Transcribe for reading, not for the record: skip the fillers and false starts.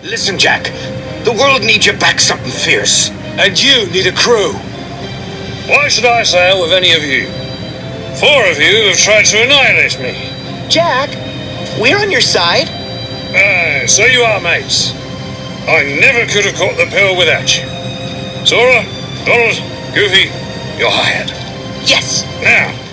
Listen, Jack. The world needs you back something fierce. And you need a crew. Why should I sail with any of you? 4 of you have tried to annihilate me. Jack, we're on your side. So you are, mates. I never could have caught the pill without you. Sora, Donald, Goofy, you're hired. Yes. Now,